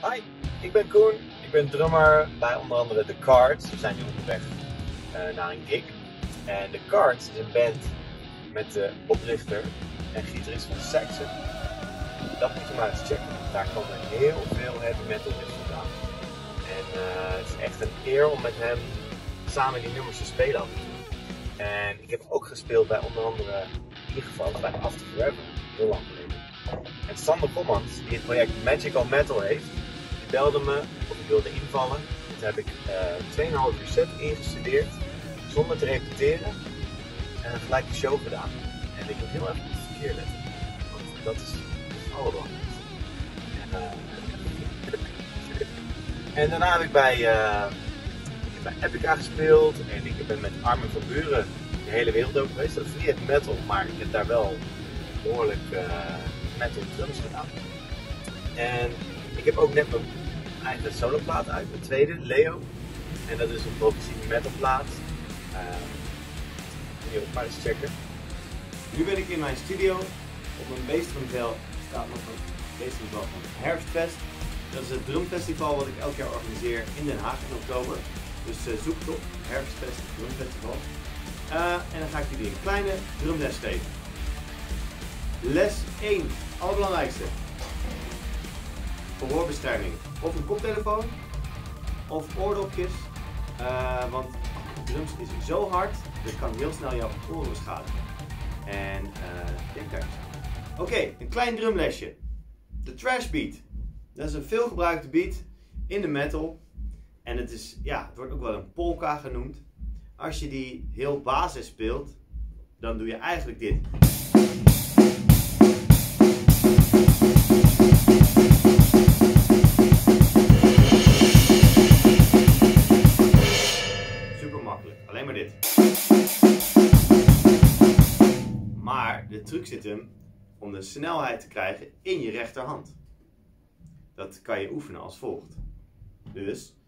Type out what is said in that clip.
Hi, ik ben Koen. Ik ben drummer bij onder andere The Cards. We zijn nu onderweg naar een gig. En The Cards is een band met de oprichter en gitarist van Saxon. Dat moet je maar eens checken. Daar komen heel veel heavy metal riffs vandaan. En het is echt een eer om met hem samen die nummers te spelen af en toe. En ik heb ook gespeeld bij onder andere, in ieder geval bij After Forever, heel lang geleden. En Sander Gommans, die het project Magical Metal heeft, die belde me of ik wilde invallen. Toen heb ik 2,5 uur set ingestudeerd, zonder te repeteren, en gelijk de show gedaan. En ik moet heel even op het verkeer letten, want dat is het allerbelangrijkste. En daarna heb ik bij Epica gespeeld en ik ben met Armin van Buuren de hele wereld over geweest. Dat is niet echt metal, maar ik heb daar wel behoorlijk metal drums gedaan. En ik heb ook net mijn eigen soloplaat uit, mijn tweede, Leo. En dat is een progressieve metalplaat. Kun je ook maar eens checken. Nu ben ik in mijn studio. Op mijn Beestrumvel staat nog een Beestrumvel van Herfstfest. Dat is het drumfestival wat ik elk jaar organiseer in Den Haag in oktober. Dus zoek het op, Herfstfest Drumfestival. En dan ga ik jullie een kleine drumles geven. Les 1, allerbelangrijkste. Gehoorbescherming. Of een koptelefoon, of oordopjes. Want drums is zo hard, dat kan heel snel jouw oren beschadigen. En denk daar eens aan. Oké, een klein drumlesje. De trash beat. Dat is een veelgebruikte beat in de metal. En het is, ja, het wordt ook wel een polka genoemd. Als je die heel basis speelt, dan doe je eigenlijk dit. Super makkelijk, alleen maar dit. Maar de truc zit hem om de snelheid te krijgen in je rechterhand. Dat kan je oefenen als volgt. Dus